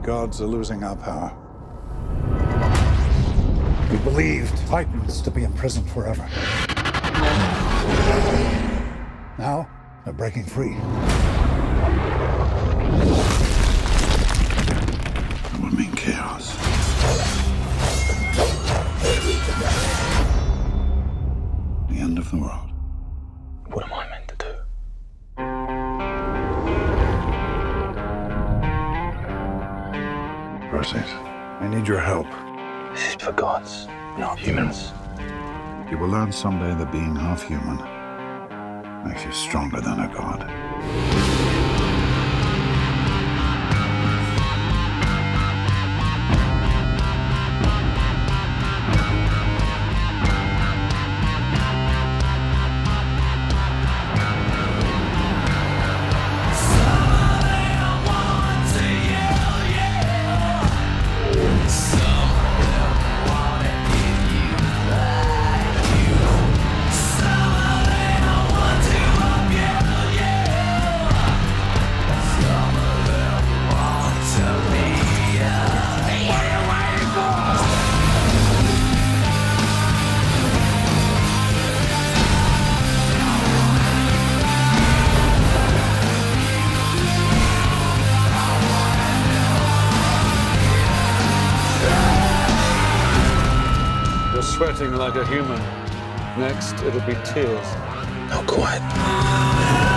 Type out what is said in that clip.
gods are losing our power. We believed Titans to be imprisoned forever. Now, they're breaking free. It will mean chaos. The end of the world. What am I meant to do? Perseus, I need your help. This is for gods, not humans. You will learn someday that being half human makes you stronger than a god. Sweating like a human. Next, it'll be tears. Not quite.